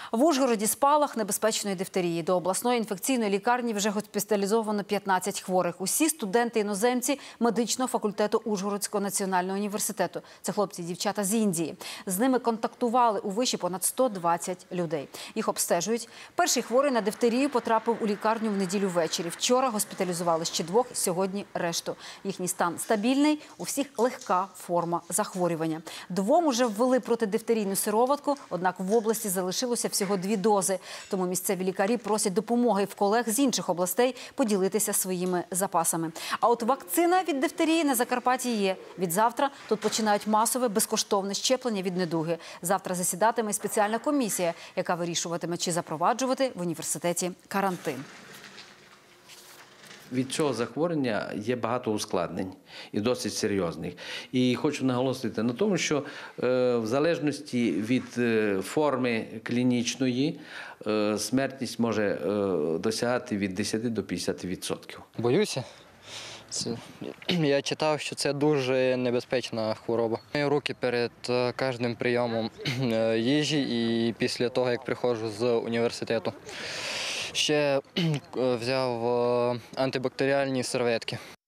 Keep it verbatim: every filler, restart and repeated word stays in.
В Ужгороді спалах небезпечної дифтерії. До обласної інфекційної лікарні вже госпіталізовано п'ятнадцять хворих. Усі студенти-іноземці медичного факультету Ужгородського національного університету. Це хлопці і дівчата з Індії. З ними контактували у виші понад сто двадцять людей. Їх обстежують. Перший хворий на дифтерію потрапив у лікарню в неділю ввечері. Вчора госпіталізували ще двох, сьогодні решту. Їхній стан стабільний, у всіх легка форма захворювання. Двом уже ввели протидифтерійну сироватку, однак в області залишилося всього дві дози. Тому місцеві лікарі просять допомоги в колег з інших областей поділитися своїми запасами. А от вакцина від дифтерії на Закарпатті є. Від завтра тут починають масове безкоштовне щеплення від недуги. Завтра засідатиме спеціальна комісія, яка вирішуватиме, чи запроваджувати в університеті карантин. Від цього захворювання є багато ускладнень і досить серйозних. І хочу наголосити на тому, що в залежності від форми клінічної смертність може досягати від десяти до п'ятдесяти відсотків. Боюся. Це, я читав, що це дуже небезпечна хвороба. Мию руки перед кожним прийомом їжі і після того, як приходжу з університету. Ще взяв антибактеріальні серветки.